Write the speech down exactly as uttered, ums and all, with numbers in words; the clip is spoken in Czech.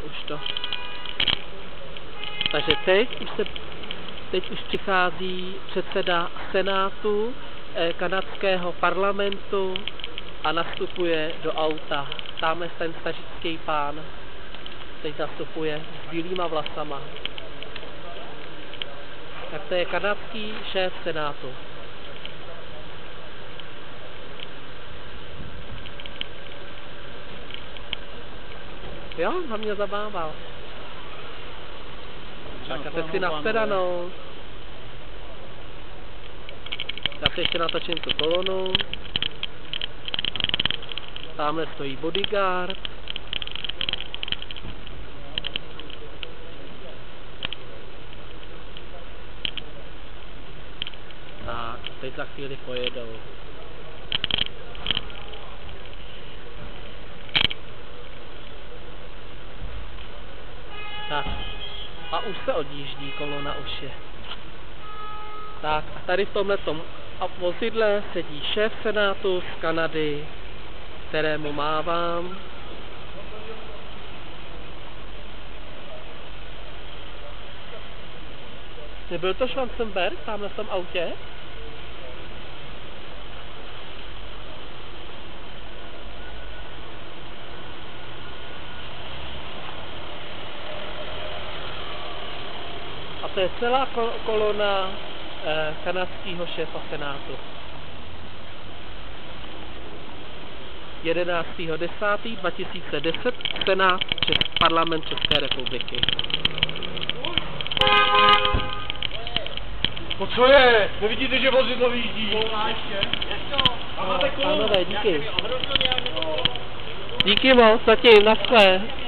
už to. Takže teď už, se, teď už přichází předseda Senátu eh, kanadského parlamentu a nastupuje do auta. Tamhle ten stařický pán teď nastupuje s bílýma vlasama. Tak to je kanadský šéf Senátu. Jo, na mě zabával. Tak a teď si nashledanou. Já si ještě natočím tu kolonu. Tamhle stojí bodyguard. Tak, teď za chvíli pojedou. Tak, a už se odjíždí, kolona už je. Tak, a tady v tomhletom vozidle sedí šéf Senátu z Kanady, kterému mávám. Nebyl to Schwarzenberg tamhle v tom autě? A to je celá kolona eh, kanadského šéfa Senátu. jedenáctého desátého dva tisíce deset Senát, Česk, Parlament České republiky. No co je? Nevidíte, že vozidlo vyjíždí? Pánové, díky. Díky moc, zatím, naschle.